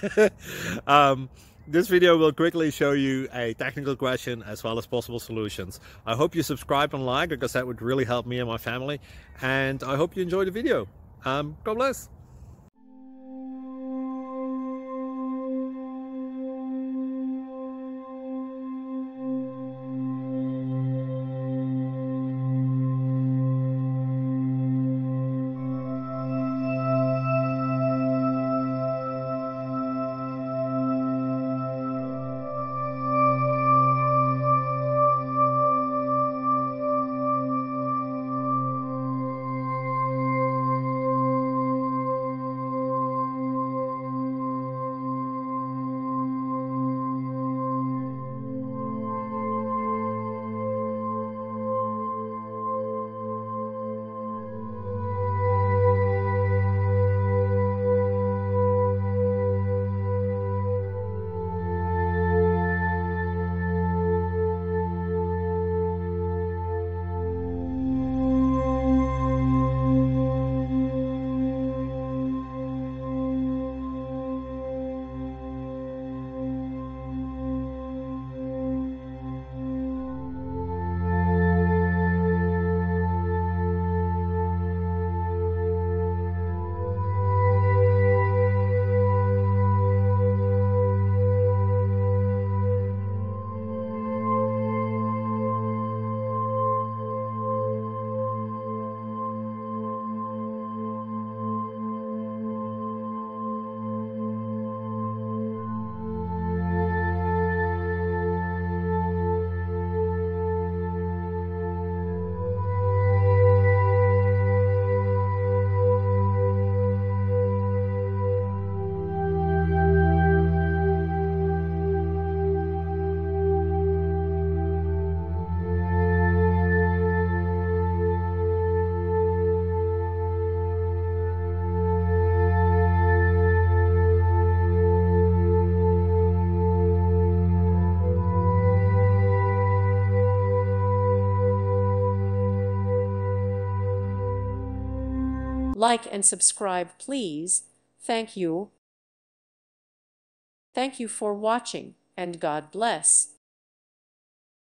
um, this video will quickly show you a technical question as well as possible solutions. I hope you subscribe and like, because that would really help me and my family. And I hope you enjoy the video. God bless. Like and subscribe, please. Thank you. Thank you for watching, and God bless.